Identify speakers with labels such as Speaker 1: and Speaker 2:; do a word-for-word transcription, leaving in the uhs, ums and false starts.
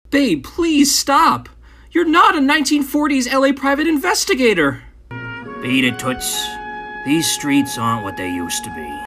Speaker 1: Babe, please stop. You're not a nineteen forties L A private investigator.
Speaker 2: Beat it, Toots. These streets aren't what they used to be.